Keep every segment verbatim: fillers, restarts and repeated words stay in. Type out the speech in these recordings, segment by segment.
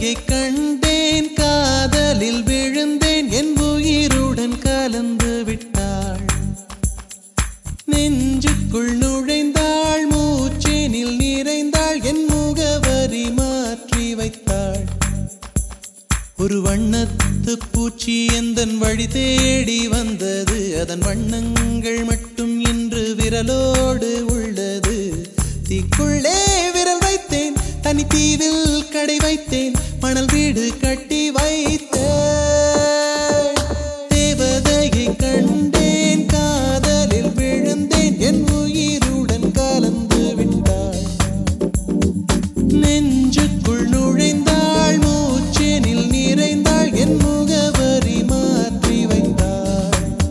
தேவதையை கண்டேன் காதலில் விழுந்தேன் என் உயிருடன் கலந்து விட்டாள் நெஞ்சுக்குள் நுழைந்தாள் மூச்சேனில் நிறைந்தாள் என் முகவரி மாற்றி வைத்தாள் ஒரு வண்ணத்து பூச்சி எந்தன் வழி தேடி வந்தது அதன் வண்ணங்கள் மட்டும் இன்று விரலோடு உள்ளது தீக்குள்ளே விரல் வைத்தேன் தனி தீவில் கடை வைத்தேன் மணல் வீடு கட்டி வைத்தேன் தேவதையை கண்டேன் காதலில் விழுந்தேன் என் உயிருடன் கலந்து விட்டாள் நெஞ்சுக்குள் நுழைந்தாள் மூச்சேனில் நிறைந்தாள் என் முகவரி மாற்றி வைத்தாள்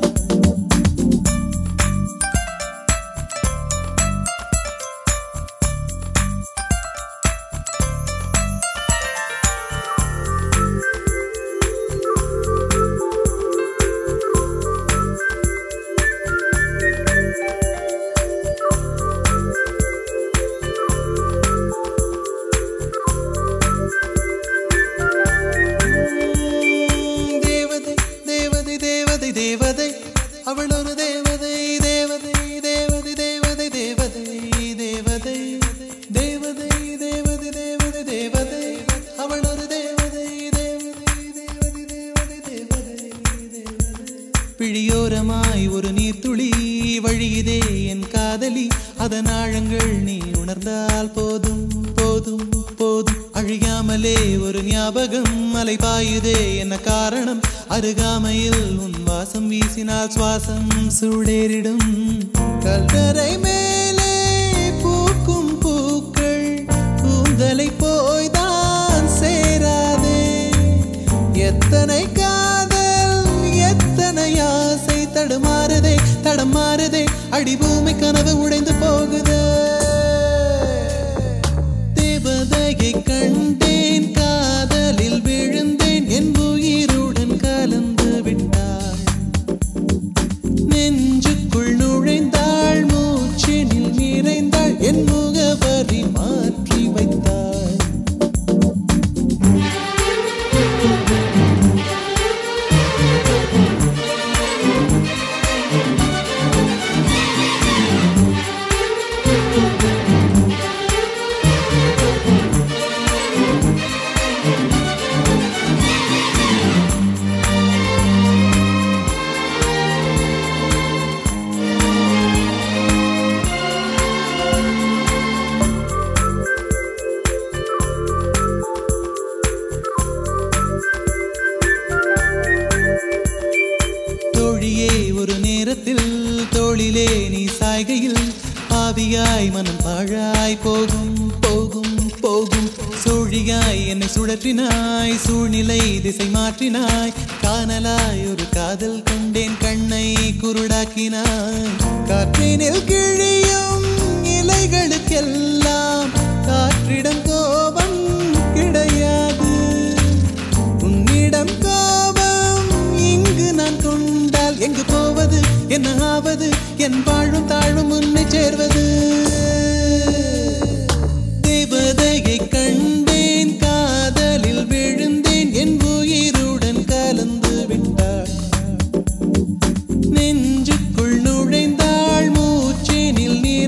தேவதை அவள் ஒரு தேவதை தேவதை தேவதை தேவதை தேவதை தேவதை தேவதை தேவதை தேவதை தேவதை அவள் ஒரு தேவதை தேவதை தேவதை தேவதை தேவதை பிழியோரமாய் ஒரு நீர்த்துளி வழியுதே என் காதலி அதன் ஆழங்கள் நீ உணர்ந்தால் போதும் போதும் போதும் அழியாமலே ஒரு ஞாபகம் அலை பாயுதே என்ன காரணம் அருகாமையில் உன் வாசம் வீசினால் சுவாசம் சூடேறிடும் கல்லறை மேலே பூக்கும் பூக்கள் கூந்தலை போய்தான் சேராதே எத்தனை காதல் எத்தனை ஆசை தடுமாறுதே தடமாறுதே அடிபூமி கனவு உடைந்து போகுதே தேவதையை கண்டேன் காதலில் விழுந்தேன் என் உயிருடன் கலந்து விட்டாள் நெஞ்சுக்குள் நுழைந்தாள் மூச்செனில் நிறைந்தாள் என் முகவரி மாற்றி வைத்தாள் ஒரு நேரத்தில் தோளிலே நீ சாய்கையில் ஆவியாய் மனம் பாழாய் போகும் போகும் போகும் சோழியாய் என்னை சுழற்றினாய் சூழ்நிலை திசை மாற்றினாய் காணலாய் ஒரு காதல் கொண்டேன் கண்ணை குருடாக்கினாய் காற்றினில் கிழியும் இலைகளுக்கெல்லாம் காற்றிடம் கோபம் கிடையாது உன்னிடம் கோபம் இங்கு நான் கொண்டால் எங்கு போவது என்ன ஆவது என் வாழும் தாழும் உன்னை சேர்வது தேவதையை கண்டேன் காதலில் விழுந்தேன் என் உயிருடன் கலந்து விட்டாள் நெஞ்சுக்குள் நுழைந்தாள் மூச்சேனில் நீ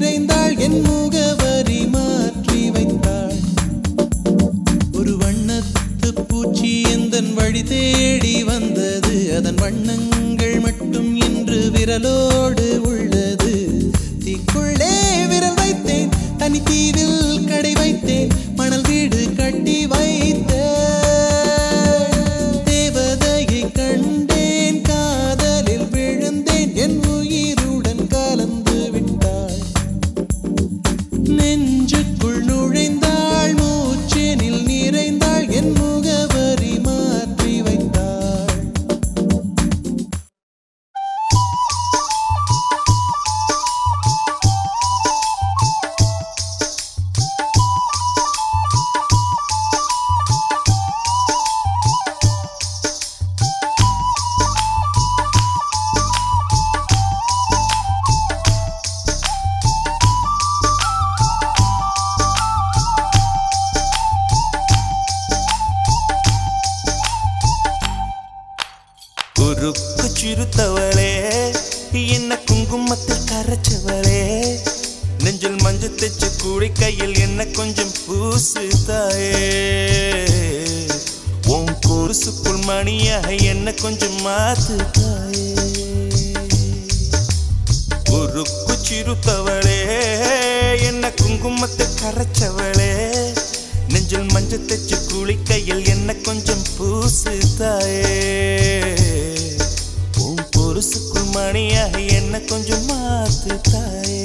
குளிக்கையில் என்ன கொஞ்சம் பூசு தாயே உன் கொலுசுக்குள் மணியாக என்ன கொஞ்சம் மாத்து தாயே உருக்கு சிறுத்தவளே என்ன குங்குமத்தை கரைச்சவளே நெஞ்சில் மஞ்சள் தைச்சு குளிக்கையில் என்ன கொஞ்சம் பூசு தாயே உன் கொலுசுக்குள் மணியாக என்ன கொஞ்சம் மாத்து தாயே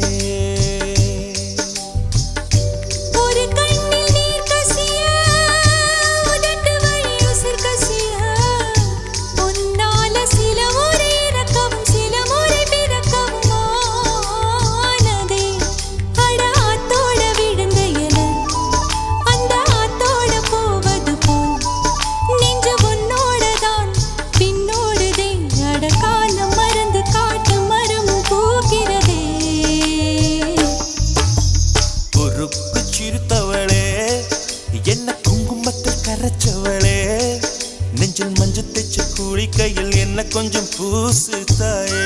நெஞ்சில் மஞ்சள் தைச்சு குளிக்கையில் என்ன கொஞ்சம் பூசு தாயே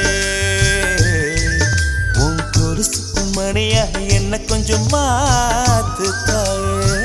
உன் கொலுசுக்குள் மணியாக என்ன கொஞ்சம் மாத்து தாயே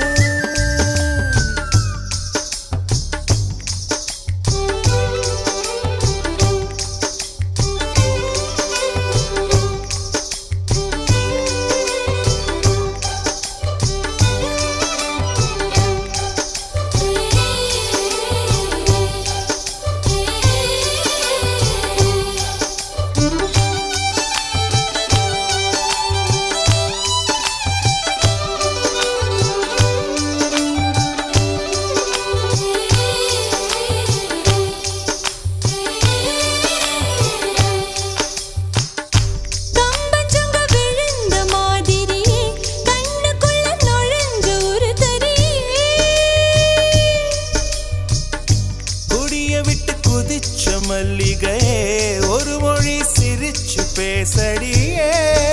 மல்லிகையே ஒரு மொழி சிரிச்சு பேசடியே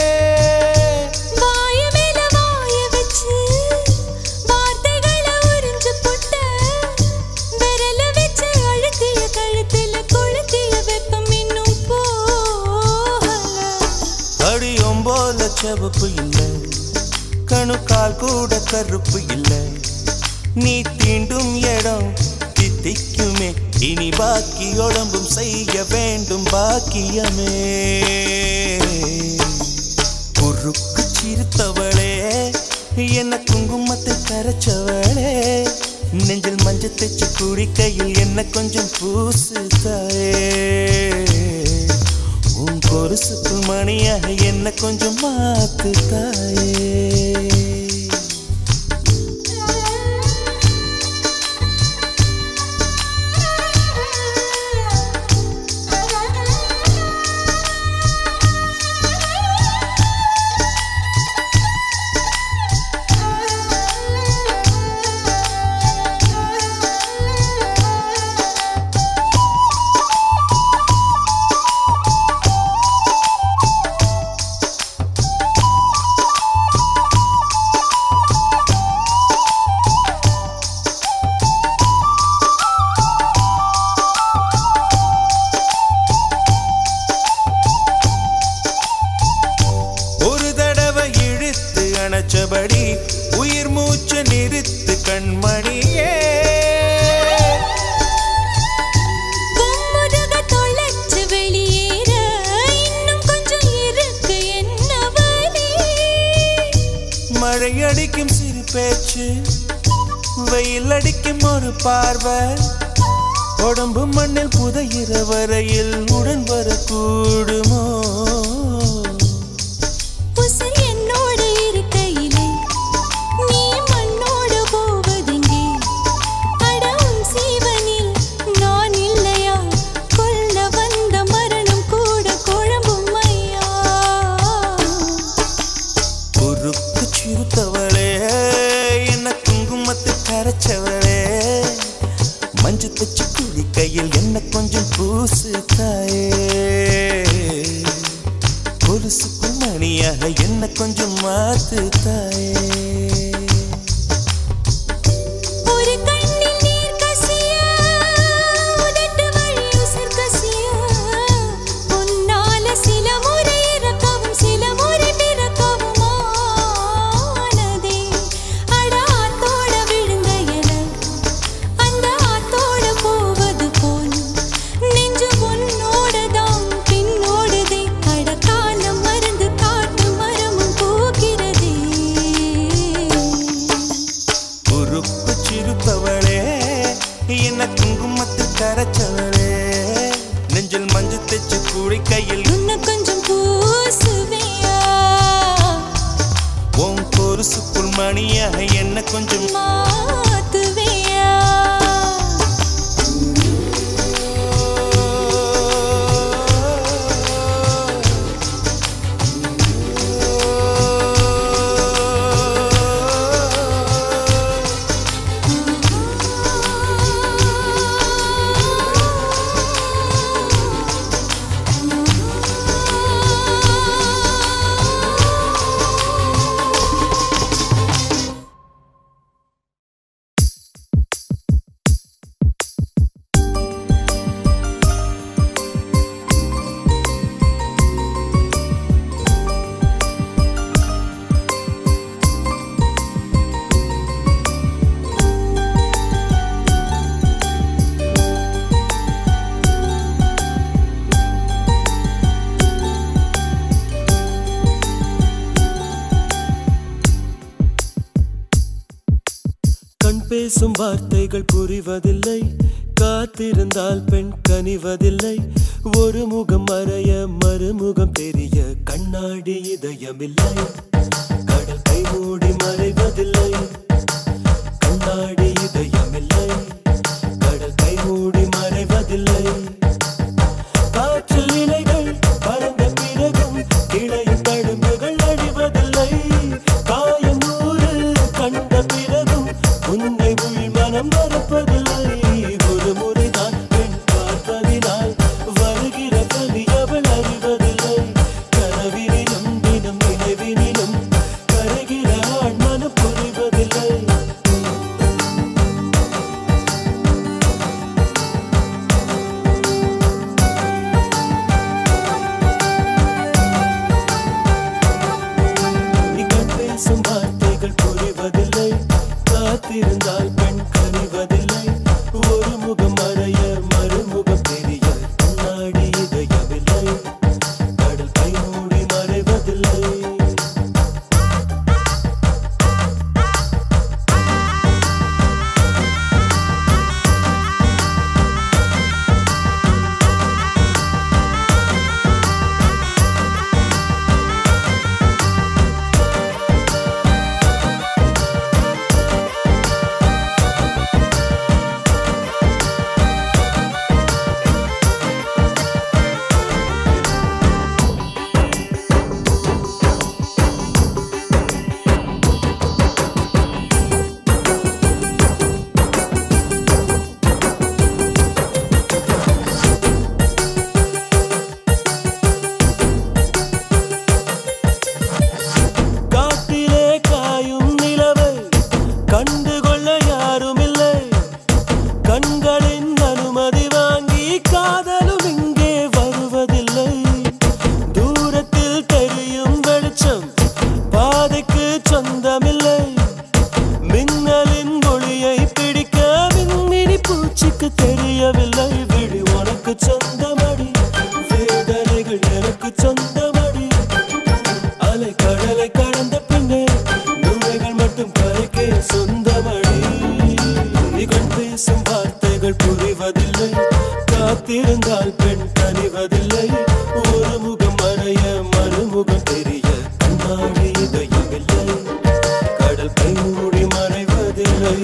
வாய மேல வாய வச்சு வார்த்தைகளை உறிஞ்சு போட்ட விரல வச்சு அழுத்திய கழுத்துல கொளுத்திய வெப்பம் இன்னும் போகல அடியும் போல செவப்பு இல்லை கணுக்கால் கூட கருப்பு இல்லை நீ தீண்டும் இடம் தித்திக்குமே இனி பாக்கி உடம்பும் செய்ய வேண்டும் பாக்கியமே குறுக்கு சிரித்தவளே என்ன குங்குமத்தை கரைச்சவளே நெஞ்சில் மஞ்சள் தைச்சு குடிக்கையில் என்ன கொஞ்சம் பூசு தாயே உன் கொலுசுக்குள் மணியாக என்ன கொஞ்சம் மாத்து தாயே அணைச்சபடி உயிர் மூச்சு நிறுத்து கண்மணியே கும்முருக தொலைச்சு வெளியேற இன்னும் கொஞ்சம் இருக்கு என்ன வலி மழை அடிக்கும் சிறு பேச்சு வெயில் அடிக்கும் ஒரு பார்வை உடம்பு மண்ணில் புதையிற வரையில் உடன் வரக்கூடுமோ மஞ்சு தச்சு குளிக்கையில் என்ன கொஞ்சம் பூசு தாயே கொலுசுக்குள் மணியாக என்ன கொஞ்சம் மாத்து தாயே ராணியாக என்ன கொஞ்சம் மாத்துவியா பேசும் வார்த்தைகள் புரிவதில்லை காத்திருந்தால் பெண் கனிவதில்லை ஒரு முகம் மறைய மறுமுகம் தெரிய கண்ணாடி இதயமில்லை கடல் கை மூடி மறைவதில்லை கண்ணாடி இதயமில்லை கடல் கை மூடி மறைவதில்லை காற்றில் இலைகள் பறந்த பிறகும் இளையும் தழும்புகள் அழிவதில்லை காயம் நூறு கண்ட பிறகும் உன்னை உள் மனம் மறப்பதில்லை ஒரு முறைதான் பெண் பார்ப்பதினால் வருகிற கவி அவள் அறிவதில்லை கனவினிலும் தினம் நினைவினிலும் கரைகிற ஆண் மனம் புரிவதில்லை நீங்கள் பேசும் வார்த்தைகள் புரிவதில்லை காத்திருந்தால் பெண் கனிவதில்லை ஒரு முகம் மறைய மறுமுகம் தெரிய கண்ணாடி இதயமில்லை கடல் கை மூடி மறைவதில்லை காட்டிலே காயும் நிலவை கண்டுகொள்ள யாருமில்லை கண்களின் அனுமதி வாங்கி காதலும் இங்கே வருவதில்லை தூரத்தில் தெரியும் வெளிச்சம் பாதைக்கு சொந்தமில்லை மின்னலின் ஒளியை பிடிக்க மின்மினி பூச்சிக்கு தெரியவில்லை விழி உனக்கு சொந்தமடி வேதனைகள் எனக்கு சொந்தமடி அலை கடலை கடந்த பின்னே நுழைகள் மட்டும் கரைக்கே சொந்தமடி நிகழ் பேசும் வார்த்தைகள் புரிவதில்லை காத்திருந்தால் பெண் கனிவதில்லை ஒரு முகம் மறைய மறுமுகம் தெரிய கண்ணாடி இதயமில்லை கடல் கை மூடி மறைவதில்லை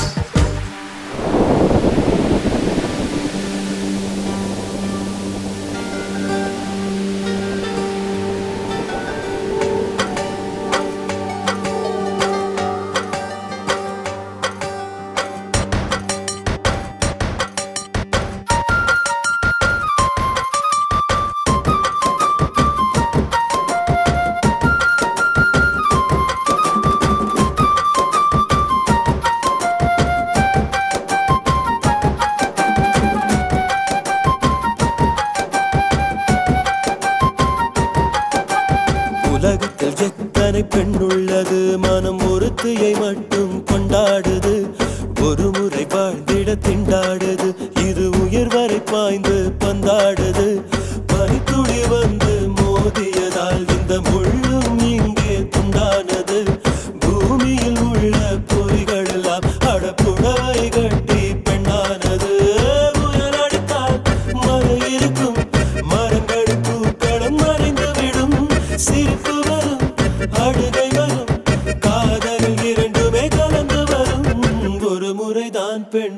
உலகத்தில் எத்தனை பெண் உள்ளது மனம் ஒருத்தியை மட்டும் கொண்டாடுது ஒரு முறை வாழ்ந்திட திண்டாடுது இது உயிர் வரை பாய்ந்து பந்தாடுது பனித்துளி வந்து மோதியதால் இந்த முள்ளும் இங்கே துண்டானது பூமியில் உள்ள பொறிகள் எல்லாம் அடப்புடவை கட்டி பெண்ணானது புயல் அடித்தால் மழை இருக்கும் மரங்கள் பூக்களும் மறைந்து விடும் சிரிப்பு வரும் அழுகை வரும் காதலில் இரண்டு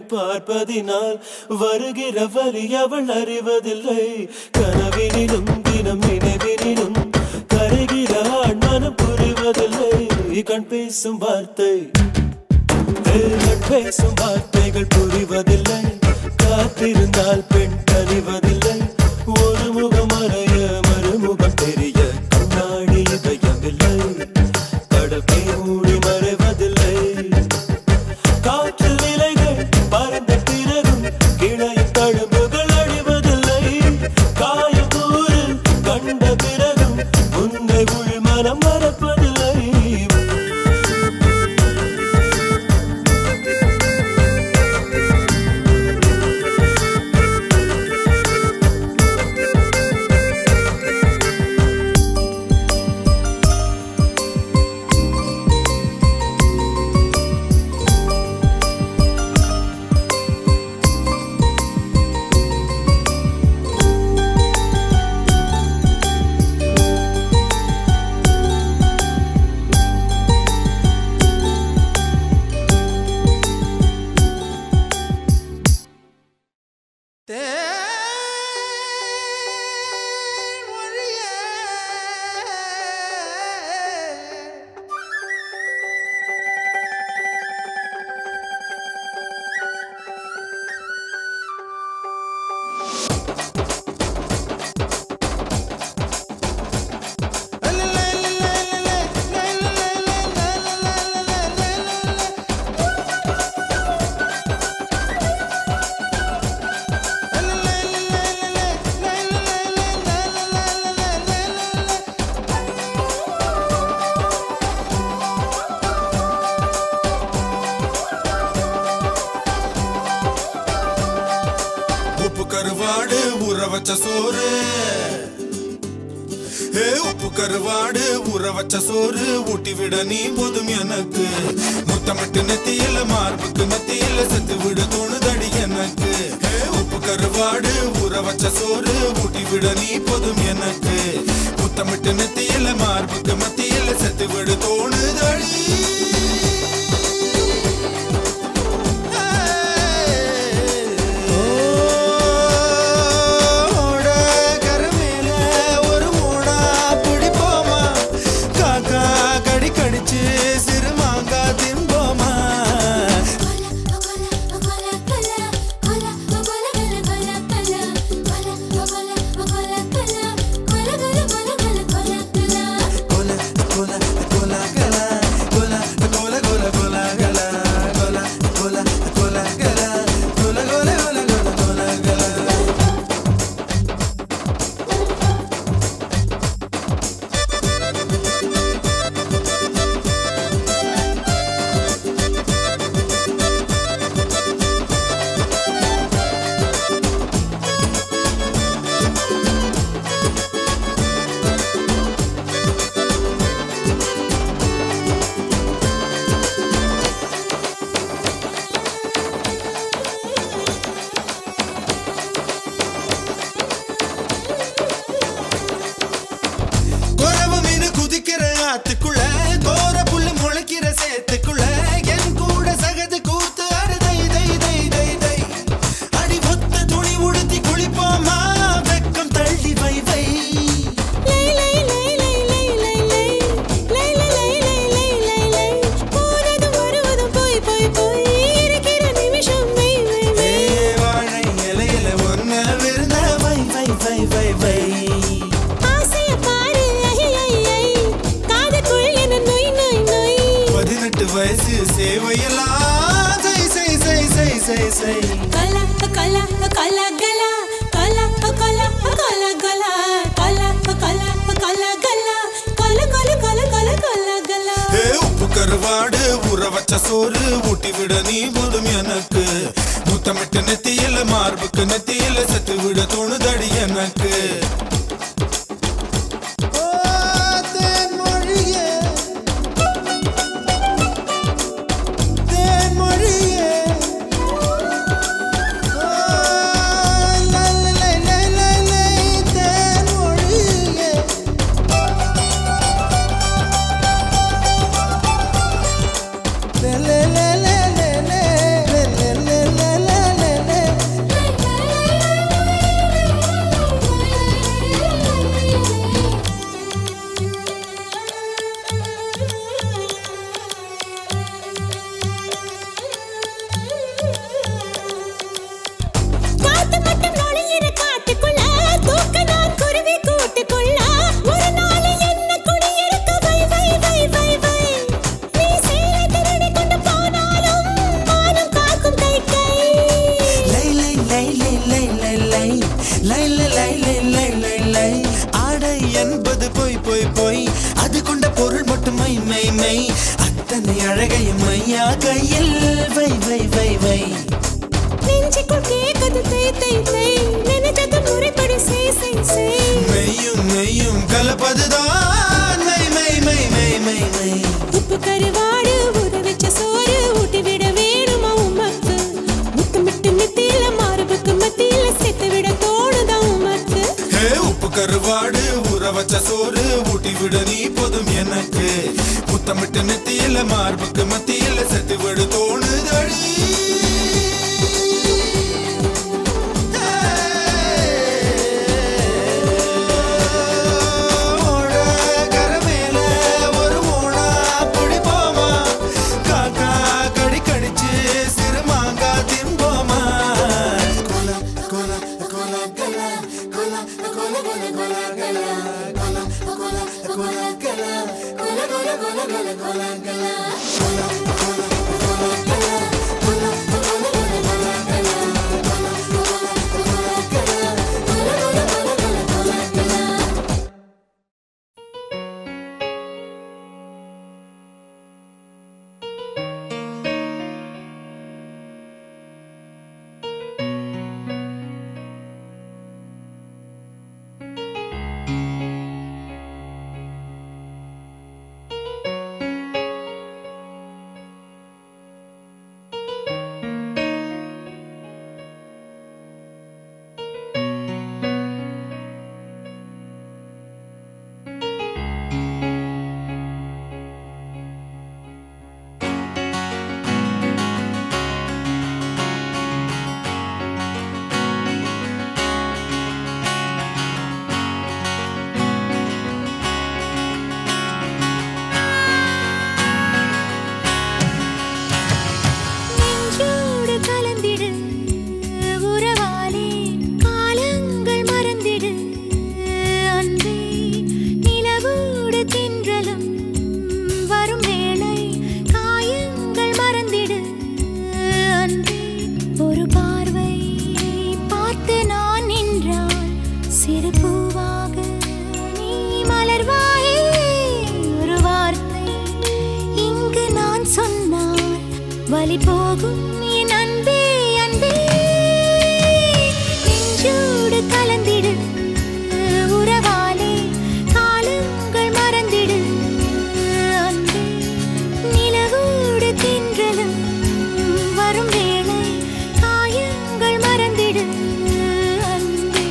பார்ப்பதினால் வருகிற வலி அவள் அறிவதில்லை. கனவினிலும் தினம் நினைவினிலும் கரைகிற ஆண் மனம் புரிவதில்லை. கண் பேசும் வார்த்தை கண் பேசும் வார்த்தைகள் புரிவதில்லை. காத்திருந்தால் பெண் கனிவதில்லை. ஒரு முகம் மறைய மறுமுகம் தெரிய கண்ணாடி இதயமில்லை. கடல் கை மூடி மறைவதில்லை. காற்றில் நிலைகள் பறந்த பிறகும் கிளையும் தழும்புகள் அழிவதில்லை. காயக்கூறு கண்ட பிறகும் உன்னை உள் மனம் மறப்பதில்லை. கருவாடு ஊற வச்ச சோறு உப்பு கருவாடு ஊற வச்ச சோறு ஊட்டி விட நீ போதும் எனக்கு. முத்தமிட்டு நெத்தியில மார்புக்கு மத்தியில செத்து விட தோணுதடி எனக்கு. உப்பு கருவாடு ஊற வச்ச சோறு ஊட்டி விட நீ போதும் எனக்கு. முத்தமிட்டு நெத்தியில மார்புக்கு மத்தியில செத்து விட தோணுதடி. ஆத்துக்குள்ள கோர புல்லு முளைக்கிற சேத்துக்குள்ள என் கூட சகது கூத்து அறுதை தை தை தை தை. அடி ஒத்த துணி உடுத்தி குளிப்போமா வெக்கம் தள்ளி வை வை. வாழை இலையில ஒன்ன விருந்த வை வை வை வை வை. வயசு சேவையெல்லாம் செய் செய் செய் செய் செய் செய். கலா கலா கலா கலா கலா கலா கலா கலா கலா கலா கலா கலா கலா கலா கலா கலா கலா கலா. உப்பு கருவாடு ஊற வச்ச சோறு ஊட்டி விட நீ போதும் எனக்கு. முத்தமிட்டு நெத்தியில மார்புக்கு நெத்தியில செத்து விட தோணுதடி எனக்கு. அழகையும் மையா கையில் வை வை வை வை நெஞ்சுக்குள் கேட்குது தை தை தை நினைத்தது முறைப்படி செய் செய் செய் மெய்யும் நெய்யும் கலப்பதுதான் மை மை மை மை மை மை உப்பு கருவாடு ஊற வச்ச சோறு ஊட்டி விட வேணுமா உமக்கு முத்தமிட்டு நெத்தியில மார்புக்கு மத்தியில சேர்த்து விட தோணுதா உமக்கு ஹே உப்பு கருவாடு ஊற வச்ச சோறு ஊட்டி விட நீ போதும் எனக்கு முத்தமிட்டு நெத்தியில மார்புக்கு மத்தியில சேர்த்து விட தோணுதடி வலி போகும் என் அன்பே அன்பே நெஞ்சோடு கலந்திடு உறவாலே காலங்கள் மறந்திடு அன்பே நிலவோடு தின்றலும் வரும் வேளை காயங்கள் மறந்திடு அன்பே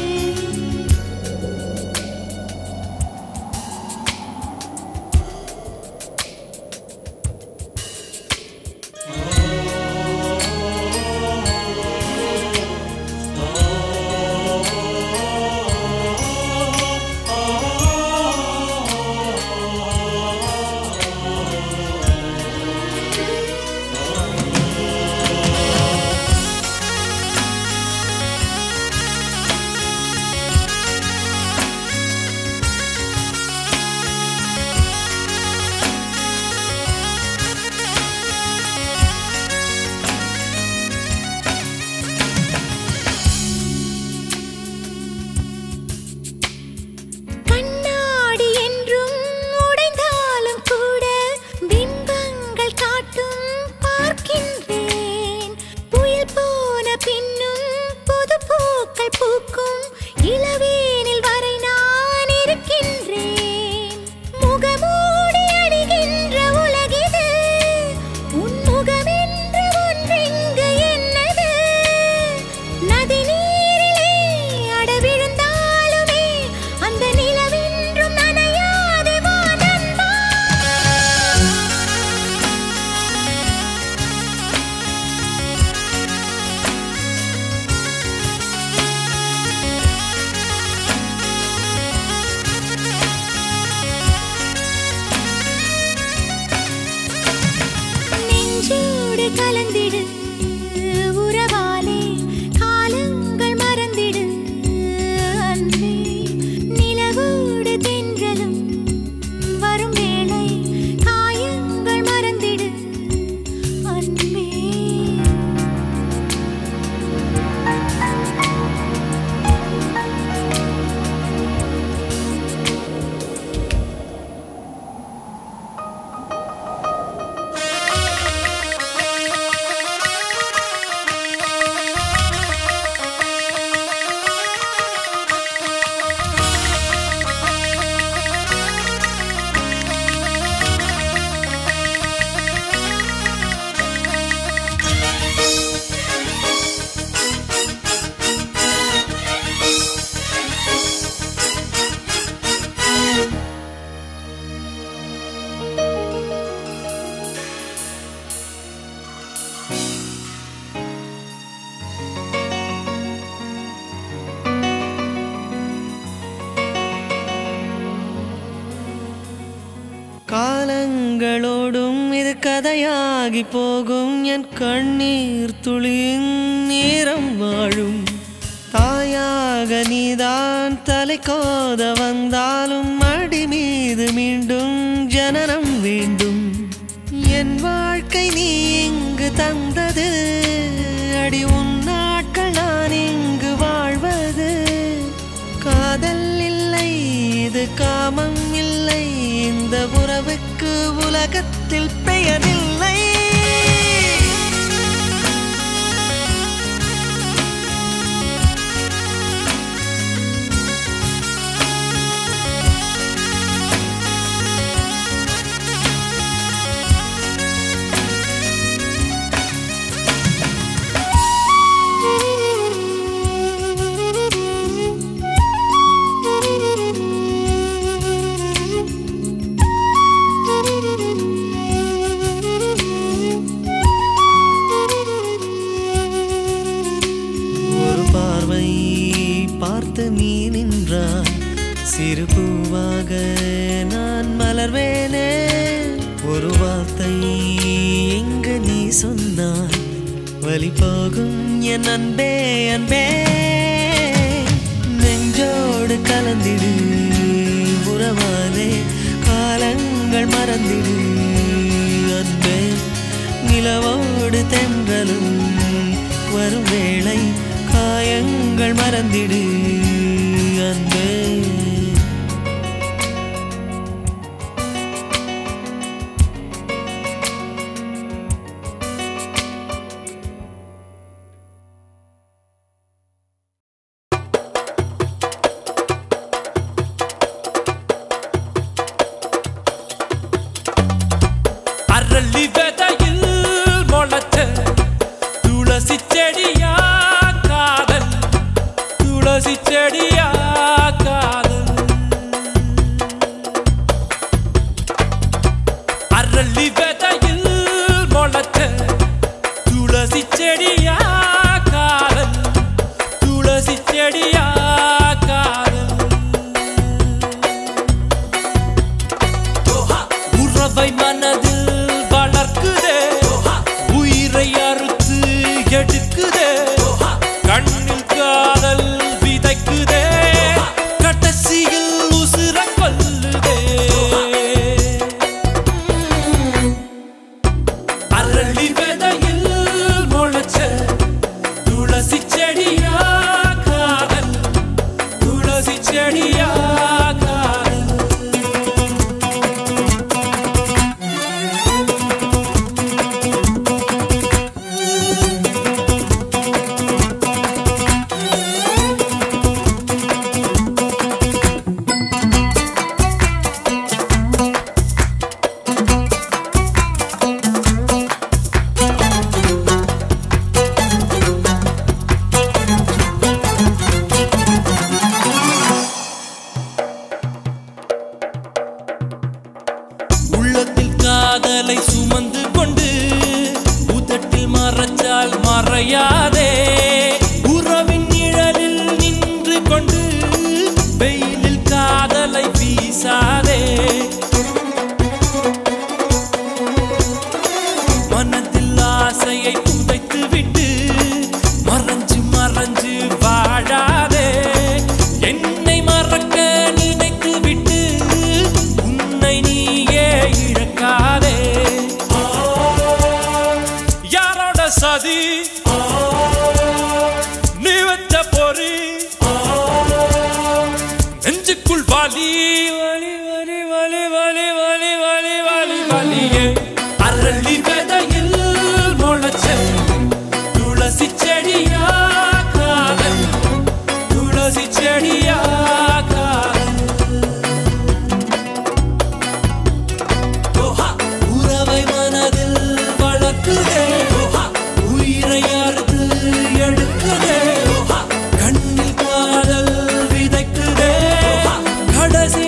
கலந்திடு உறவாலே காலங்கள் மறந்திடு அன்பே நிலவோடு தென்றலும் வரும் வேளை காயங்கள் மறந்திடு அன்பே கதையாகி போகும் என் கண்ணீர் துளியின் நேரம் வாழும் தாயாக நீதான் தலை கோத வந்தாலும் அடி மீது மீண்டும் ஜனனம் வேண்டும் என் வாழ்க்கை நீ இங்கு தந்தது அடி உன் நாட்கள் நான் இங்கு வாழ்வது காதல் இல்லை இது காமம் இல்லை இந்த உறவுக்கு உலகத்தில் பெயரில்லை சிறு பூவாக நான் மலர்வேனே ஒரு வார்த்தை எங்கு நீ சொன்னாய் வலி போகும் என் அன்பே அன்பே நெஞ்சோடு கலந்திடு உறவாலே காலங்கள் மறந்திடு அன்பே நிலவோடு தென்றலும் வரும் வேளை காயங்கள் மறந்திடு அன்பே கண்ணில் காதல் விதைக்குதே கடைசி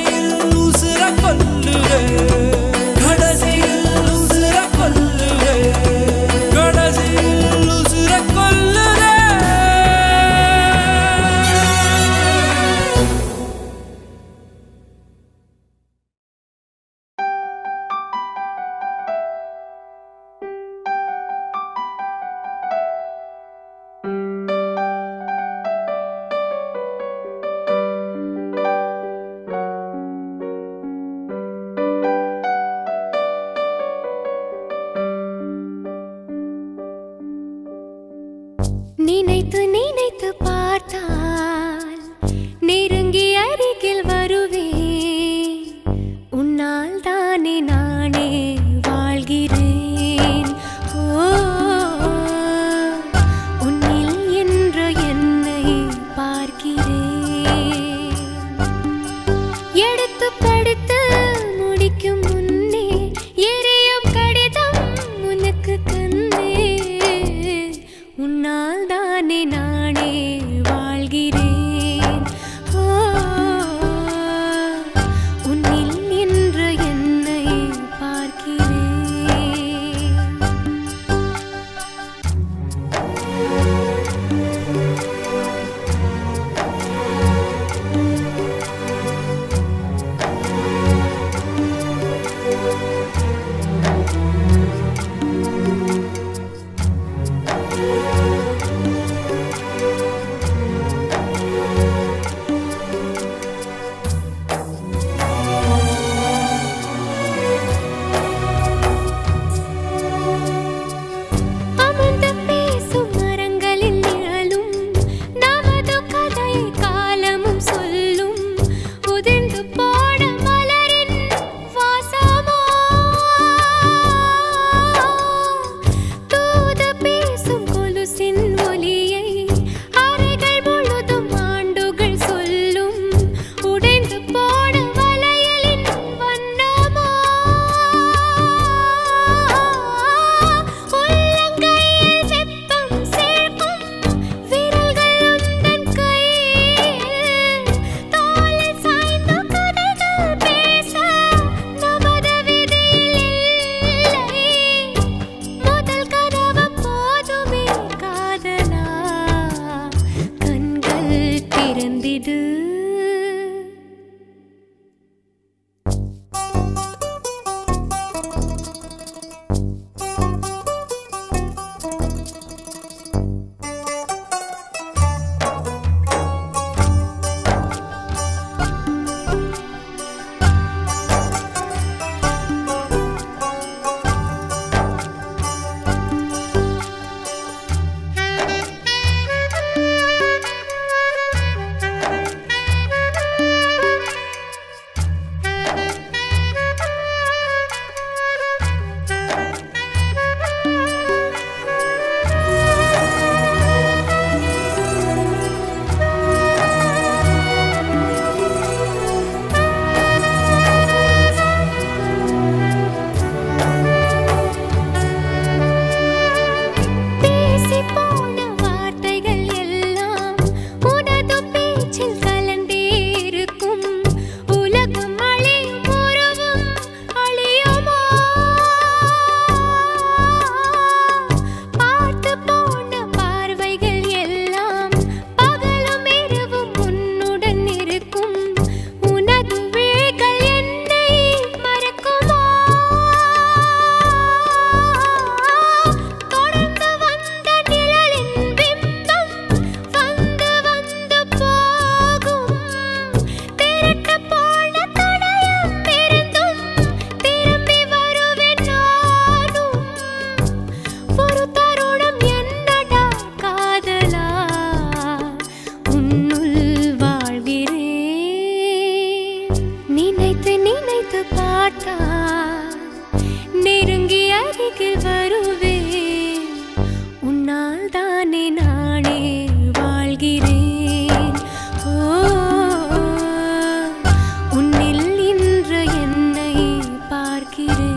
அருகில் வருவேன் உன்னால் தானே நானே வாழ்கிறேன் ஓ உன்னில் இன்று என்னை பார்க்கிறேன்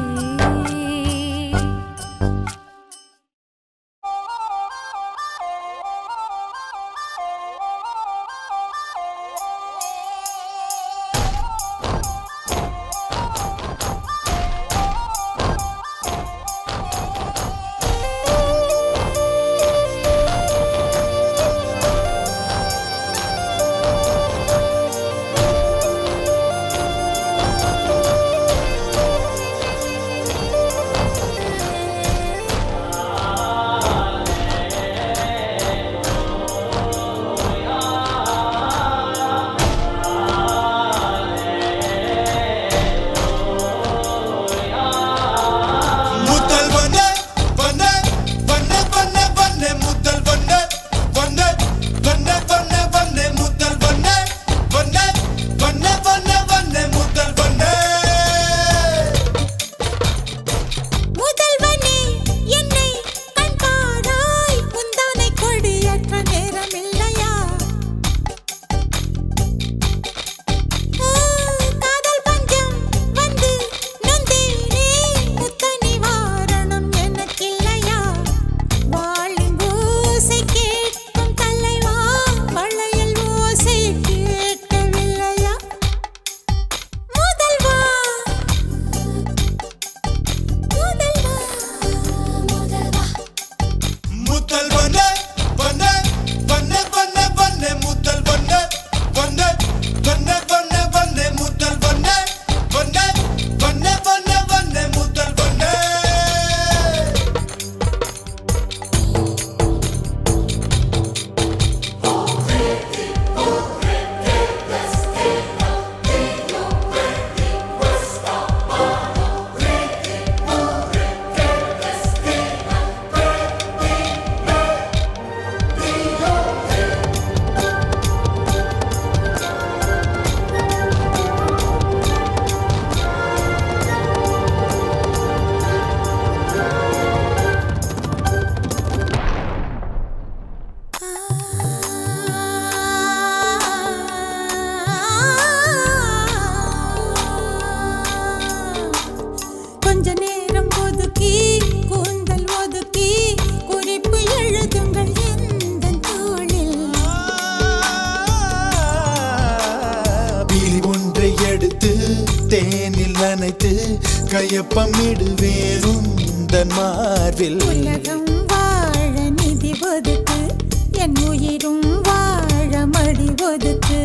கையப்பமிடுவேன் உந்தன் மார்பில் உலகம் வாழ நிதி ஒதுக்கு என் உயிரும் வாழ மடி ஒதுக்கு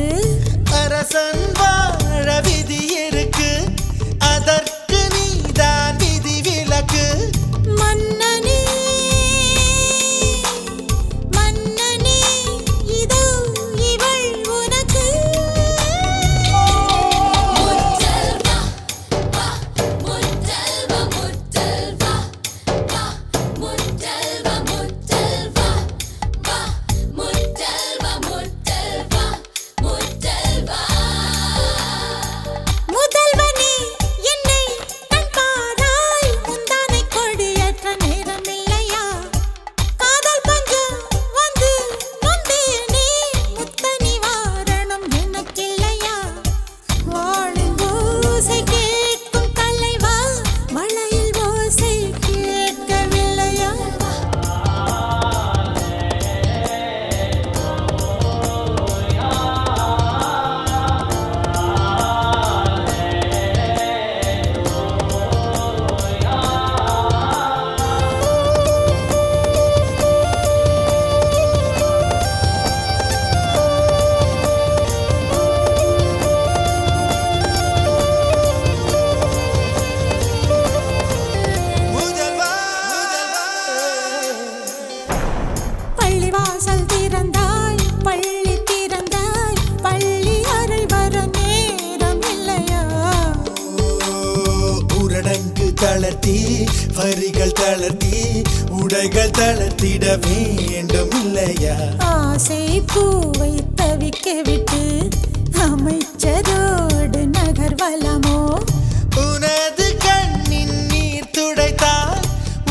அரசன் வாழ விதி இருக்கு அதற்கு நீதான் விதி விலக்கு மன்னனே மன்னனே இதோ இவள் உனக்கு தளர்த்தி வரிகள் தளர்த்தி உடைகள் தளர்த்திட வேண்டும் இல்லையா ஆசை பூவை தவிக்க விட்டு அமைச்சரோடு நகர்வலமோ உனது கண்ணின் நீர் துடைத்தால்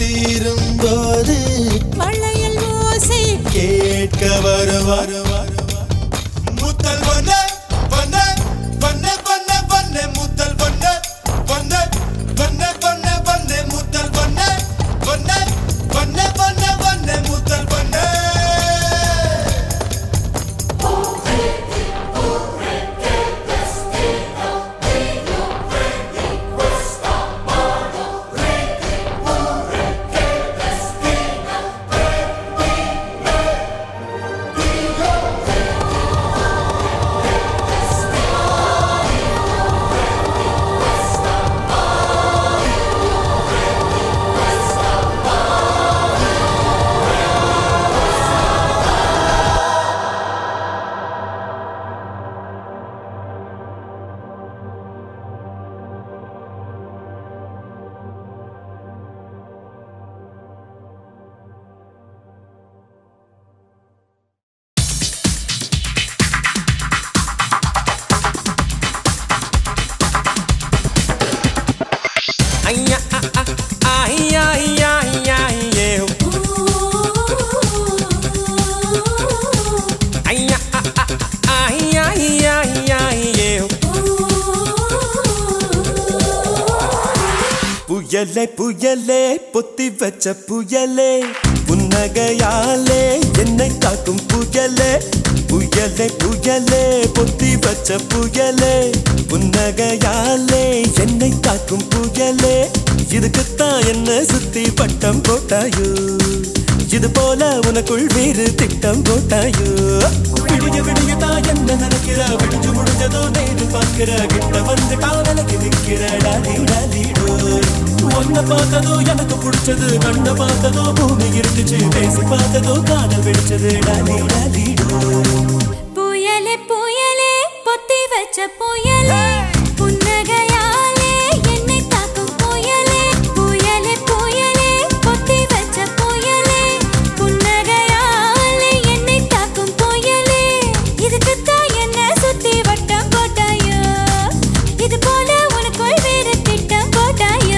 தீரும் போது வளையல் ஓசை கேட்க வருவார் முத்தல் பண்ண பண்ண பண்ண பண்ண பண்ண முத்தல் பண்ண பண்ண பண்ண பண்ண பண்ண முத்தல் பண்ண பண்ண பண்ண பண்ண பண்ண முத்தல் பண்ண புயலே புயலே பொத்தி வச்ச புயலே புன்னகையாலே என்னை காக்கும் புயலே புயலே புயலே பொத்தி வச்ச புயலே புன்னகையாலே என்னை காக்கும் புயலே இதுக்குத்தான் என்ன சுத்தி பட்டம் போட்டாயோ இது போல உனக்குள் வேறு திட்டம் போட்டாயோ விடிய விடியதான் என்ன நினைக்கிற விடிஞ்சு முடிஞ்சதோ நேரு பார்க்கிற கிட்ட வந்து காவலுக்கு நிற்கிற டாலி டாலிடோ ஒன்ன பார்த்ததோ எனக்கு பிடிச்சது கண்ண பார்த்ததோ பூமி இருந்துச்சு பேசி பார்த்ததோ காதல் வெடிச்சது டாலி டாலிடோ புயலே புயலே பொத்தி வச்ச புயலே புன்னகையாலே என்னை தாக்கும் புயலே புயலே புயலே பொத்தி வச்ச புயலே புன்னகையாலே என்னை தாக்கும் புயலே இதுக்குத்தான் என்ன சுத்தி வட்டம் போட்டாயோ இது போல உனக்குள் வேறு திட்டம் போட்டாயோ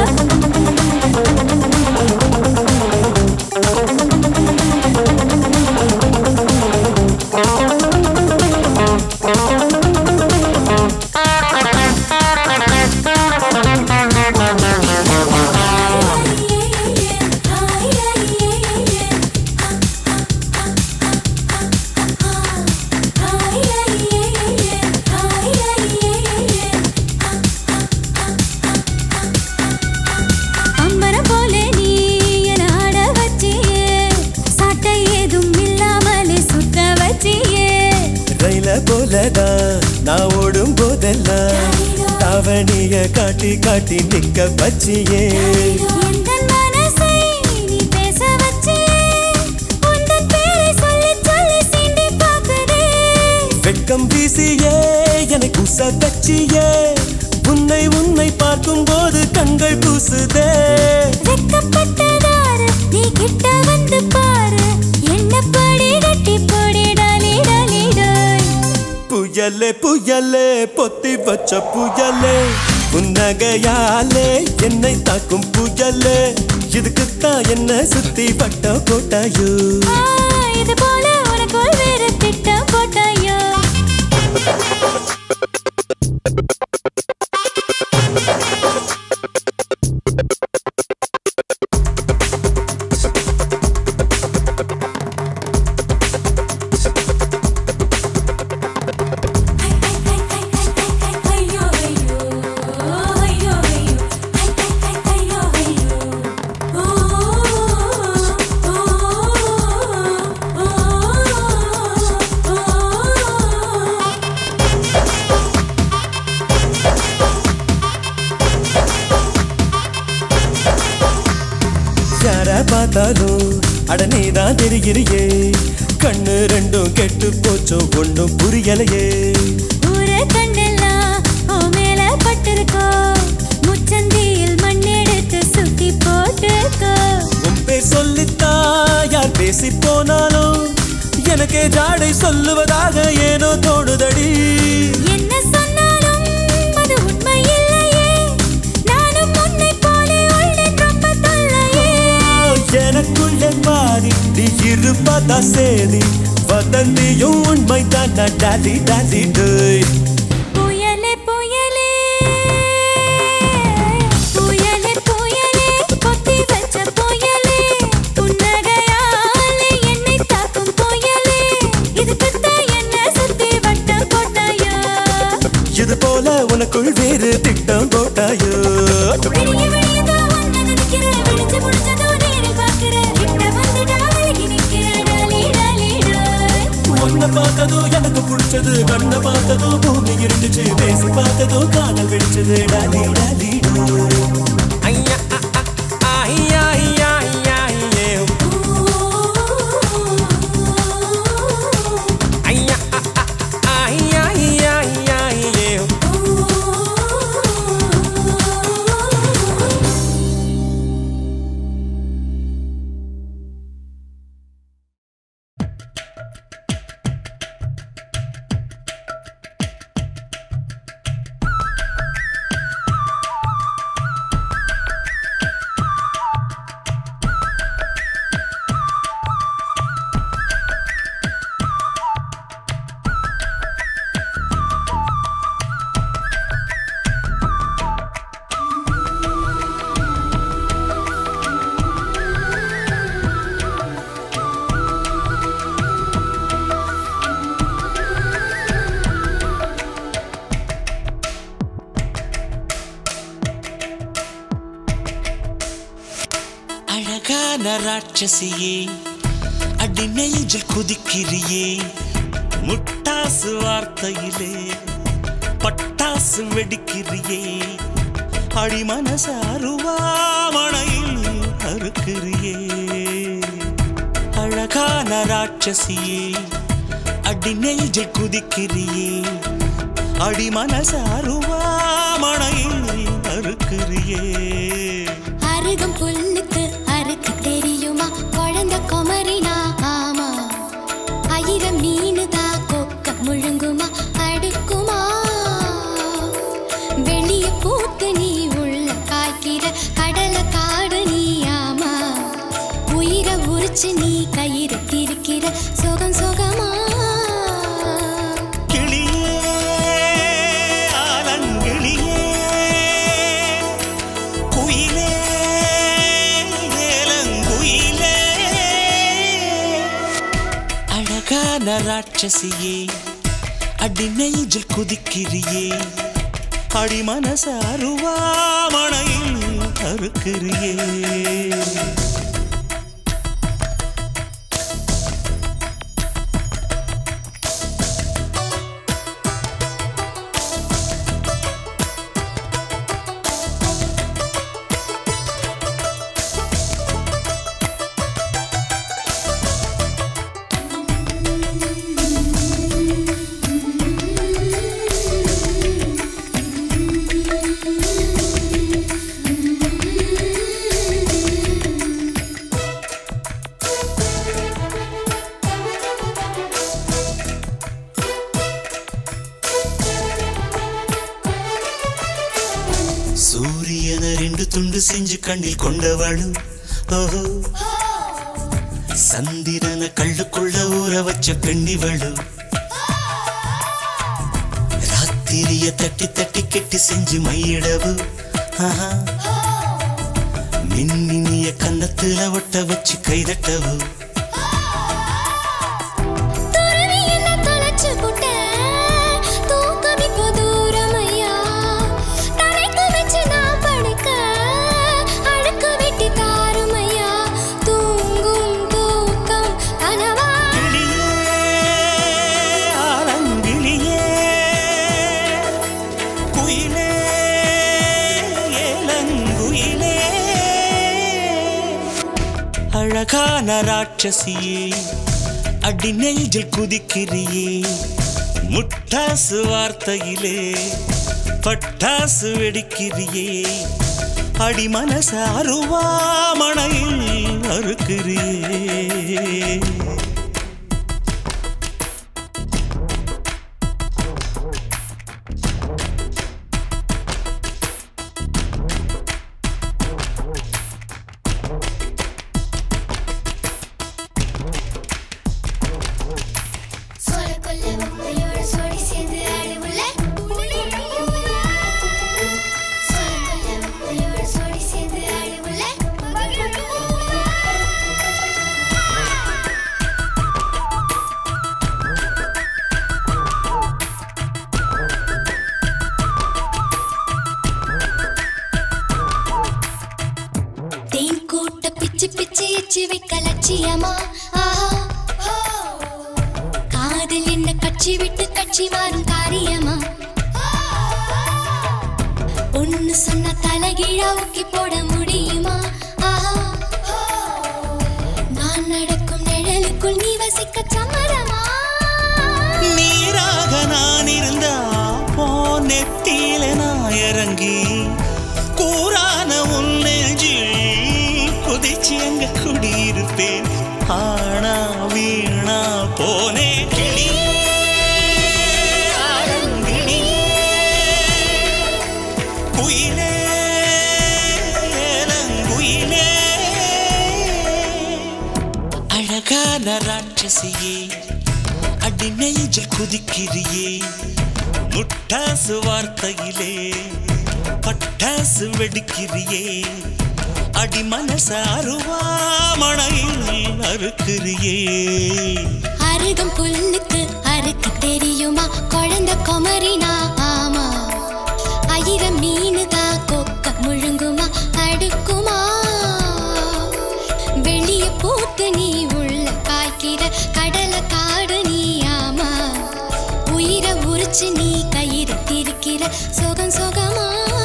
நான் ஓடும் போதெல்லாம் தாவணிய காட்டி காட்டி நிக்க வச்சியே வெட்கம் வீசியே எனக்கு உச வச்சியே உன்னை உன்னை பார்க்கும் போது கண்கள் கூசுதே வெட்கப்பட்டதாரு நீ கிட்ட வந்து பாரு என்ன படி கட்டி போடி டாலி டாலி டாய் புயலே புயலே பொத்தி வச்ச புயலே புன்னகையாலே என்னை தாக்கும் புயலே இதுக்குத்தான் என்ன சுத்தி வட்டம் போட்டாயோ இது போல உனக்குள் வேறு திட்டம் போட்டாயோ பார்த்தாலும் அட நீதான் தெரிகிறியே கண்ணு ரெண்டும் கெட்டு போச்சோ ஒன்னும் புரியலையே ஊர கண்டெல்லாம் ஓ மேல பட்டிருக்கோ முச்சந்தியில் மண்ணெடுத்து சுத்தி போட்டுக்கோ உன் பேர் சொல்லித்தா யார் பேசி போனாலும் எனக்கே ஜாடை சொல்லுவதாக ஏனோ தோணுதடி என்ன சொன்னாலும் அது உண்மை இல்லையே நானும் உன்னை போல உள்ளேன் ரொம்ப தொல்லையே கேட்காத சேதி வதந்தியும் உண்மைதான் டாலி டாலி டோய் புயலே புயலே புயலே புயலே கொத்தி வச்ச புயலே புன்னகையாலே என்னை தாக்கும் புயலே இதுக்குத்தான் என்ன சுத்தி வட்டம் போட்டாயோ இது போல உனக்குள் வேறு திட்டம் போட்டாயோ விடிய விடியதான் ஒன்ன நினைக்கிறேன் விடிச்சு முடிச்சதோ நேரில் பார்க்கிறேன் கிட்ட வந்துட்டா விலகி நிற்கிறேன் டாலி டாலி டோய் உன்னை பார்த்ததோ எனக்கு பிடிச்சது கண்ணை பார்த்ததோ பூமி இருந்துச்சு பேசி பார்த்ததோ காதல் வெடிச்சது டாலி டாலி டோய் ஐயா ஐயா ஐயா ஐயா ஐயா ஐயா ஐயா ஐயா ஐயா ஐயா அழகான ராட்சசியே அடி நெஞ்சில் குதிக்கிறியே முட்டாசு வார்த்தையிலே பட்டாசு வெடிக்கிறியே அடி மனசு அருவாமணையில் அறுக்கிறியே அழகான ராட்சசியே அடி நெஞ்சில் குதிக்கிறியே அடி மனசு அருவாமணையில் அறுக்கிறியே அருகம் புல்லுக்கு அறுக்க தெரியுமா குழந்தை குமரினா ஆமா ஆயிரம் மீனுதா கொக்க முழுங்குமா அடுக்குமா வெளிய பூத்து நீ உள்ள காய்க்கிற கடல காடு நீ ஆமா உயிரை உரிச்சு நீ கயிறு திரிக்கிற சுகம் சுகமா ராட்சசியே அடி நெஞ்சில் குதிக்கிறியே அடி மனசு அருவாமணையில் அறுக்கிறியே துண்டு செஞ்சு கண்ணில் கொண்டவளு ஓஹோ சந்திரன கள்ளுக்குள்ள ஊற வச்ச பெண்ணிவளு ராத்திரிய தட்டி தட்டி கெட்டி செஞ்சு மையிடவு மின்னினிய கன்னத்துல ஒட்ட வச்சு கைதட்டவு அழகான ராட்சசியே அடி நெஞ்சில் குதிக்கிறியே முட்டாசு வார்த்தையிலே பட்டாசு வெடிக்கிறியே அடி மனச அருவாமணையில் அறுக்கிறியே பிச்சு பிச்சு எச்சு வைக்க லட்சியமா காதல் என்ன கட்சி விட்டு கட்சி மாறும் காரியமா ஒன்னு சொன்ன தலைகீழா ஊக்கி போட முடியுமா நான் நடக்கும் நிழலுக்குள் நீ வசிக்க சம்மரமா நீராக நான் இருந்தா போனெத்தியில நான் இறங்கி கூறான உன் நெஞ்சில் குதிச்சு அங்க குடியிருப்பேன் ஆனா வீணா போனே கிளி ஆரங்கிளி குயிலே குயிலே அழகான ராட்சசியே அடி நெஞ்சில் குதிக்கிறியே முட்டாசு வார்த்தையிலே பட்டாசு வெடிக்கிறியே அடி மனச அருவாமணையில் அறுக்கிறியே அருகம் புல்லுக்கு அறுக்க தெரியுமா குழந்தை குமரினா ஆமா ஆயிரம் மீனுதா கொக்க முழுங்குமா அடுக்குமா வெளிய பூத்து நீ உள்ள காய்க்கிற கடல காடு நீ ஆமா உயிரை உரிச்சு நீ கயிறு திரிக்கிற சுகம் சுகமா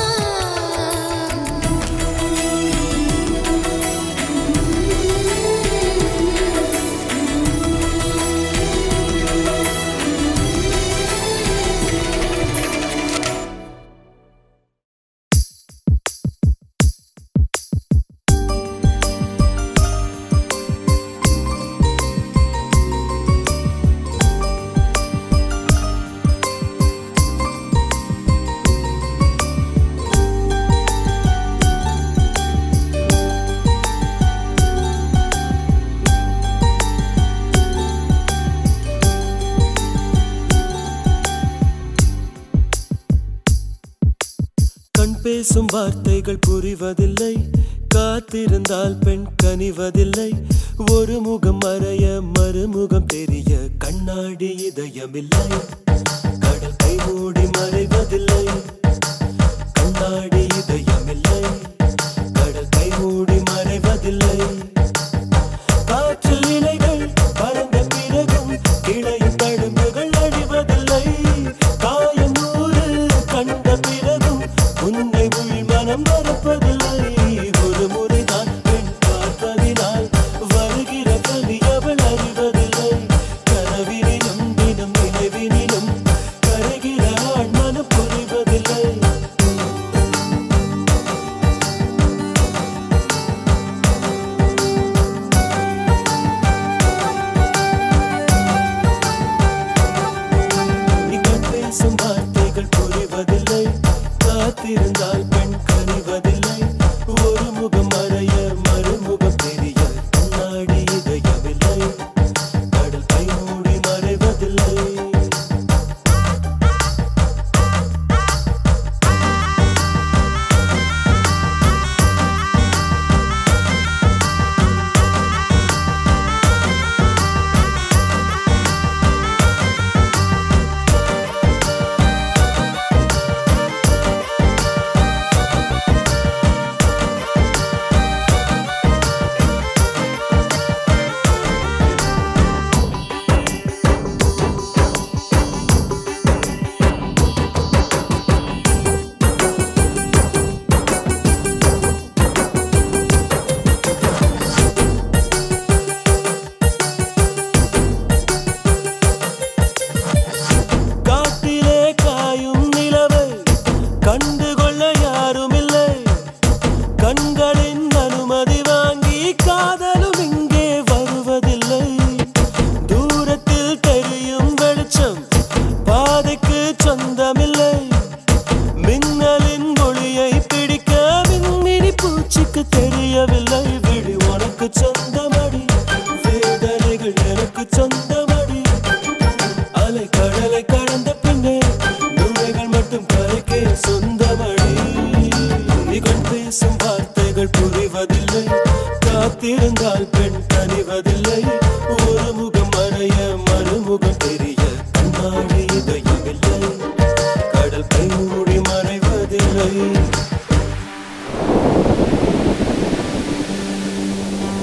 பேசும் வார்த்தைகள் புரிவதில்லை காத்திருந்தால் பெண் கனிவதில்லை ஒரு முகம் மறைய மறுமுகம் தெரிய கண்ணாடி இதயமில்லை கடல் கை மூடி மறைவதில்லை கண்ணாடி இதயமில்லை கடல் கை மூடி மறைவதில்லை காற்றில் இலைகள் பறந்த பிறகும் கிளையும் தழும்புகள் அழிவதில்லை காயம் நூறு கண்ட பிறகும் உன்னை உள் மனம் மறப்பதில்லை ஒரு முறைதான் பெண் பார்ப்பதினால் வருகிற கவி அவள் அறிவதில்லை கனவினிலும் தினம் நினைவினிலும் கரைகிற ஆண் மனம் புரிவதில்லை இவன் பேசும் வார்த்தைகள் புரிவதில்லை காத்திருந்தால் பெண் கனிவதில்லை ஒரு முகம் மறைய மறுமுகம் தெரிய கண்ணாடி இதயமில்லை கடல் கை மூடி மறைவதில்லை காட்டிலே காயும் நிலவை கண்டுகொள்ள யாருமில்லை கண்களின் அனுமதி வாங்கி காதலும் இங்கே வருவதில்லை தூரத்தில் தெரியும் வெளிச்சம் பாதைக்கு சொந்தமில்லை மின்னலின் ஒளியை பிடிக்க மின்மினி பூச்சிக்கு தெரியவில்லை விழி உனக்கு சொந்தமடி வேதனைகள் எனக்கு சொந்தமடி அலை கடலை கடந்த பின்னே நுழைகள் மட்டும் கரைக்கே சொந்தமடி இவன் பேசும் வார்த்தைகள் புரிவதில்லை காத்திருந்தால் பெண் கனிவதில்லை ஒரு முகம் மறைய மறுமுகம் தெரிய கண்ணாடி இதயமில்லை கடல் கை மூடி மறைவதில்லை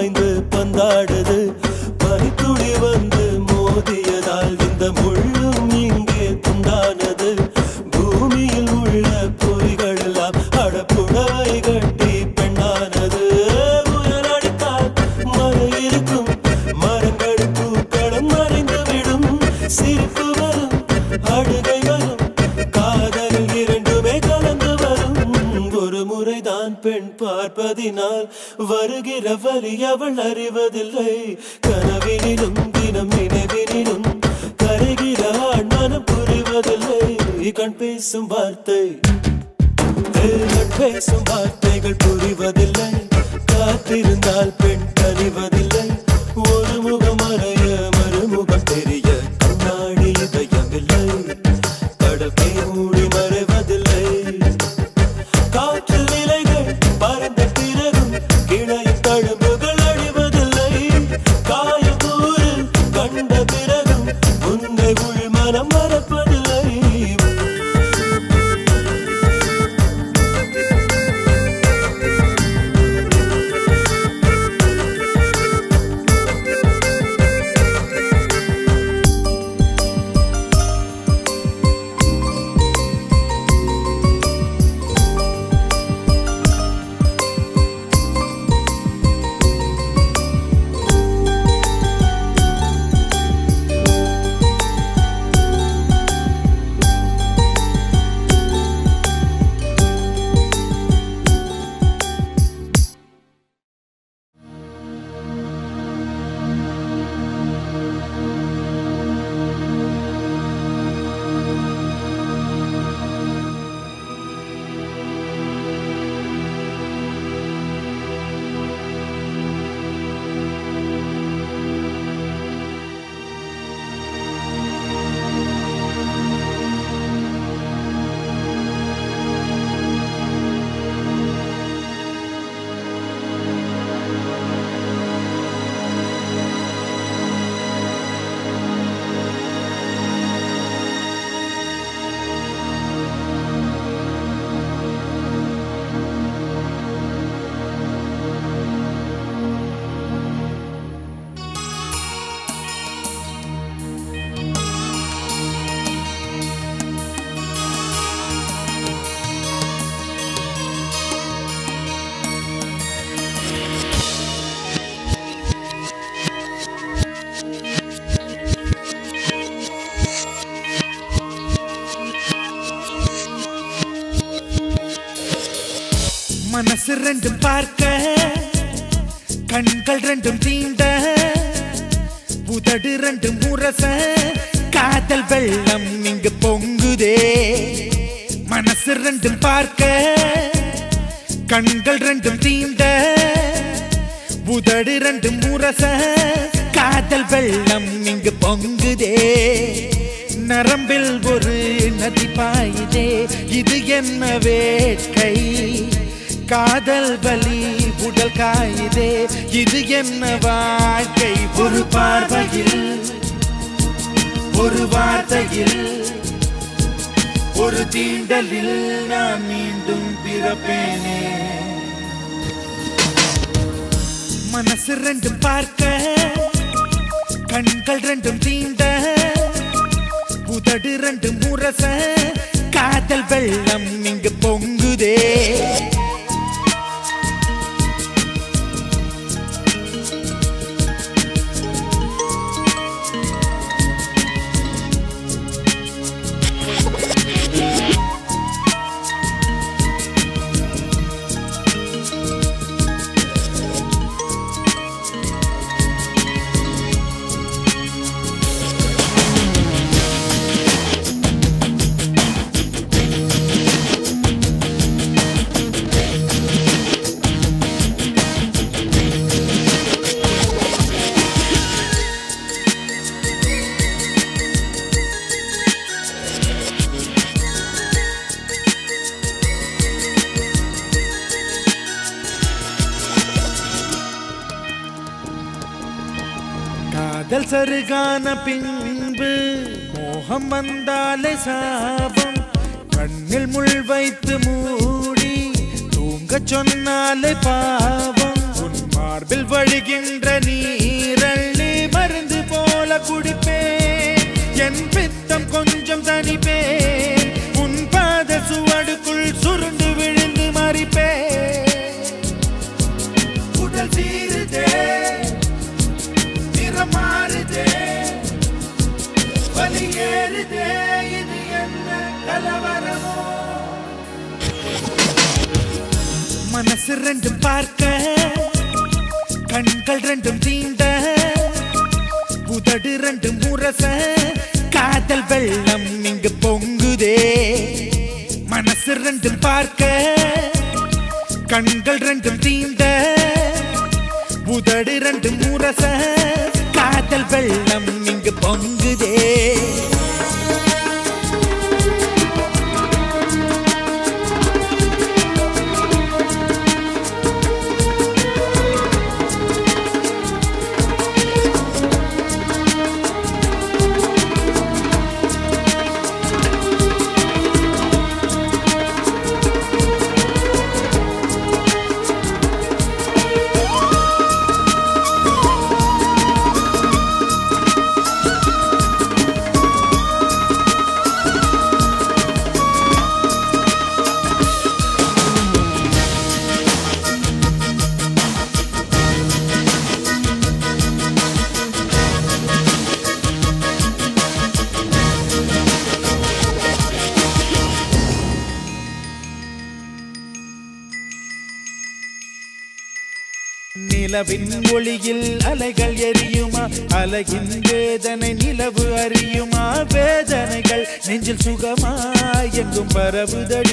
பாய்ந்து பந்தாடுது பனித்துளி வந்து மோதியதால் இந்த முள்ளும் இங்கே துண்டானது பூமியில் உள்ள பொறிகள் எல்லாம் அடப்புடவை கட்டி பெண்ணானது புயல் அடித்தால் மழை இருக்கும் மரங்கள் பூக்களும் மறைந்துவிடும் சிரிப்பு வரும் அழுகை வரும் காதலில் இரண்டுமே கலந்து வரும் ஒரு முறைதான் பெண் பார்ப்பதினால் வருகிற வலி அவள் அறிவதில்லை கனவினிலும் தினம் நினைவினிலும் கரைகிற மனம் புரிவதில்லை கண் பேசும் வார்த்தை கண் பேசும் வார்த்தைகள் புரிவதில்லை காத்திருந்தால் பெண் கனிவதில்லை ஒரு முகம் அறைய மறுமுகம் தெரிய கண்ணாடி இதயமில்லை கடல் கை மூடி மறைவதில்லை காற்றில் இலைகள் பறந்த பிறகும் கிளையின் தழும்புகள் அழிவதில்லை காயக்கூறு கண்ட பிறகும் உன்னை உள் மனம் மறப்பதில்லை மனசு ரெண்டும் பார்க்க கண்கள் ரெண்டும் தீண்ட உதடு ரெண்டும் முரச காதல் வெள்ளம் இங்கு பொங்குதே மனசு ரெண்டும் பார்க்க கண்கள் ரெண்டும் தீண்ட உதடு ரெண்டும் முரச காதல் வெள்ளம் இங்கு பொங்குதே நரம்பில் ஒரு நதி பாயுதே இது என்ன வேட்கை காதல் வலி உடல் காயுதே இது என்ன வாழ்க்கை ஒரு பார்வையில் ஒரு வார்த்தையில் ஒரு தீண்டலில் நான் மீண்டும் பிறப்பேனே மனசு ரெண்டும் பார்க்க கண்கள் ரெண்டும் தீண்ட உதடு ரெண்டும் முரச காதல் வெள்ளம் இங்கு பொங்குதே காதல் சருகான பின்பு மோகம் வந்தாலே சாபம் கண்ணில் முள் வைத்து மூடி தூங்க சொன்னாலே பாவம் உன் மார்பில் வழிகின்ற நீரள்ளி மருந்து போல குடிப்பேன் என் பித்தம் கொஞ்சம் தனிப்பேன் உன் பாத சுவடுக்குள் சுருண்டு விழுந்து மறிப்பேன் உடல் சீருதே நிறம் மாறுதே வலி ஏறுதே இது என்ன கலவரமோ மனசு ரெண்டும் பார்க்க கண்கள் ரெண்டும் தீண்ட உதடு ரெண்டும் முரச காதல் வெள்ளம் இங்கு பொங்குதே மனசு ரெண்டும் பார்க்க கண்கள் ரெண்டும் தீண்ட உதடு ரெண்டும் முரச காதல் வெள்ளம் இங்கு பொங்குதே நிலவின் ஒளியில் அலைகள் எரியுமா அலையின் வேதனை நிலவு அறியுமா வேதனைகள் நெஞ்சில் சுகமா எங்கும் பரவுதடி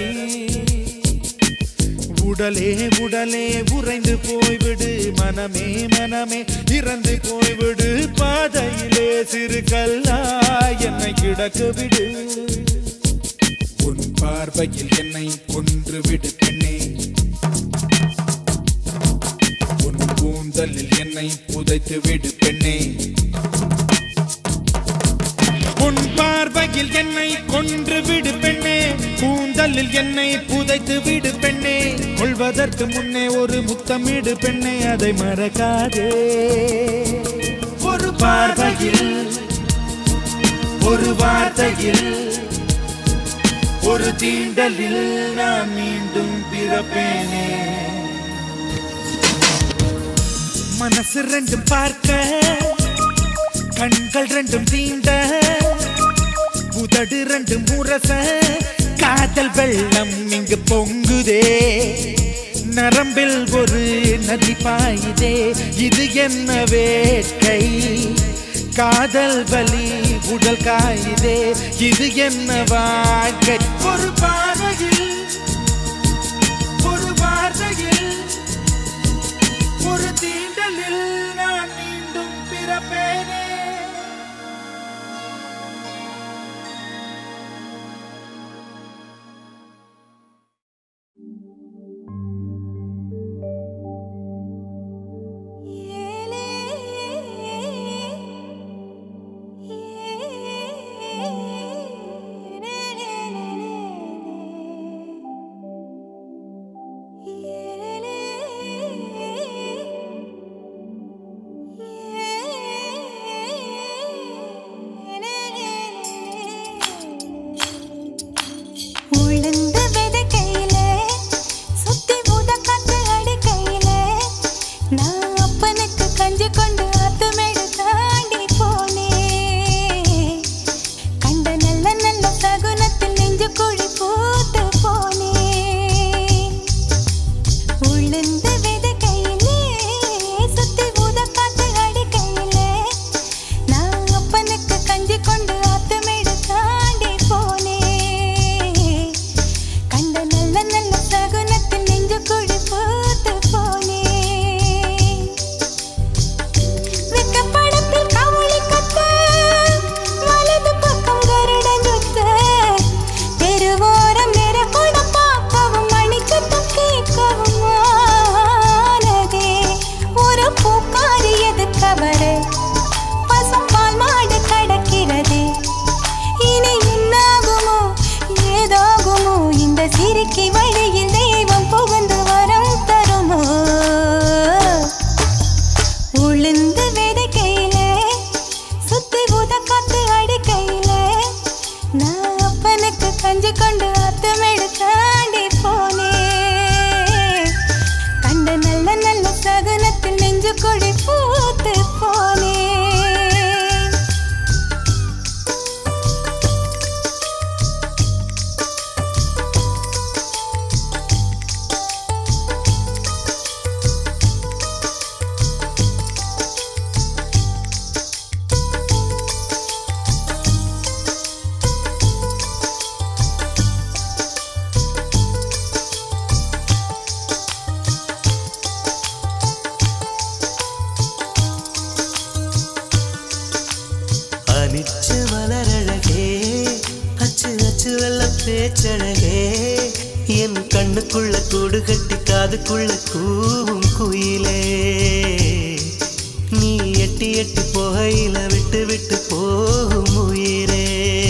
உடலே உடலே உறைந்து போய்விடு மனமே மனமே இறந்து போய்விடு பாதையிலே சிறு கல்லா என்னை கிடக்க விடு உன் பார்வையில் என்னை கொன்று விடு பெண்ணே கூந்தலில் என்னை புதைத்து விடு பெண்ணே உன் பார்வையில் என்னை கொன்று விடு பெண்ணே கூந்தலில் என்னை புதைத்து விடு பெண்ணே கொள்வதற்கு முன்னே ஒரு முத்தமிடு பெண்ணே அதை மறக்காதே ஒரு பார்வையில் ஒரு வார்த்தையில் ஒரு தீண்டலில் நான் மீண்டும் பிறப்பேனே மனசு ரெண்டும் பார்க்க கண்கள் ரெண்டும் தீண்ட உதடு ரெண்டும் முரச காதல் வெள்ளம் இங்கு பொங்குதே நரம்பில் ஒரு நதி பாயுதே இது என்ன வேட்கை காதல் வலி உடல் காயுதே இது என்ன வாழ்க்கை ஒரு பார்வையில் ஒரு வார்த்தையில் ஒரு தீண்டலில் நான் மீண்டும் பிறப்பேனே Yeah. உளுந்து விதைக்கையில சுத்தி ஊத காத்து அடிக்கையில நான் அப்பனுக்கு கஞ்சி கொண்டு அத்தமிழ் தாண்டி போனேன். கண்ட நல்ல நல்ல சகுனத்தில் நெஞ்சு கொடி பூத்து போனேன். அனிச்ச மலரழகே அச்சு அச்சு வெள்ள பேச்சழகே என் கண்ணுக்குள்ள கூடு கட்டி காதுக்குள்ள கூவும் குயிலே நீ எட்டி எட்டி போகையில விட்டு விட்டு போகும் உயிரே.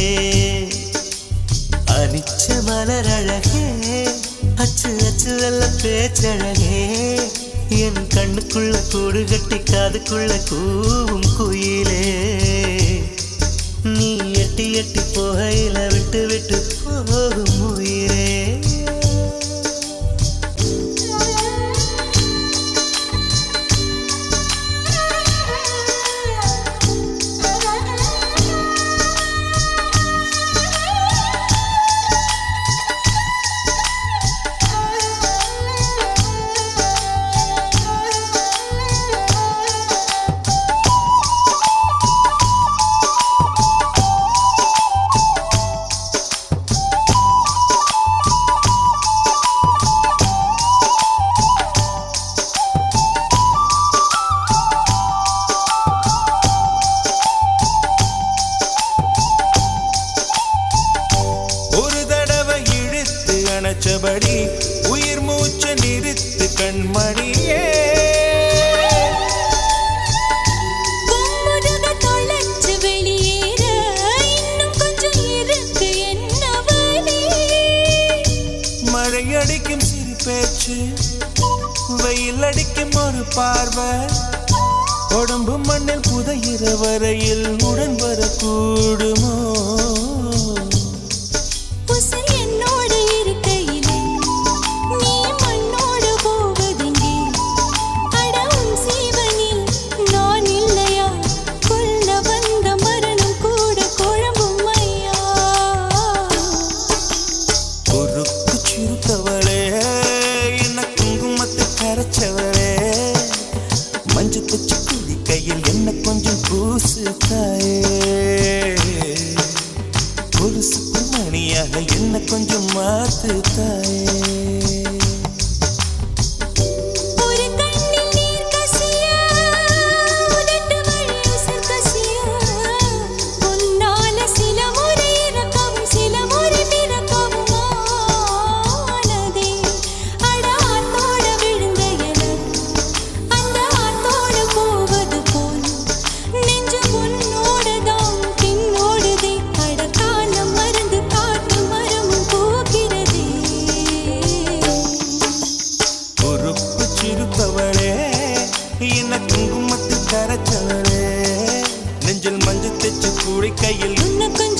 அனிச்ச மலரழகே அச்சு அச்சு வெள்ள பேச்சழகே என் கண்ணுக்குள்ள கூடு கட்டி காதுக்குள்ள கூவும் குயிலே நீ எட்டி எட்டி போகையில விட்டு விட்டு போகும் உயிரே. அணைச்சபடி உயிர் மூச்சு நிறுத்து கண்மணியே. தொலைச்சு வெளியேற இன்னும் கொஞ்சம் இருக்கு என்னவனே. மழை அடிக்கும் சிறு பேச்சு வெயில் அடிக்கும் ஒரு பார்வை உடம்பு மண்ணில் புதையிற வரையில் உடன் வரக்கூடுமோ. மஞ்சு தச்சு குடி கையில் என்ன கொஞ்சம் பூசு தாயே. கொலுசு மணியாக என்ன கொஞ்சம் மாத்து தாயே. குங்குமத்து கரைச்சவளே நெஞ்சில் மஞ்சள் தச்சு கூடி கையில்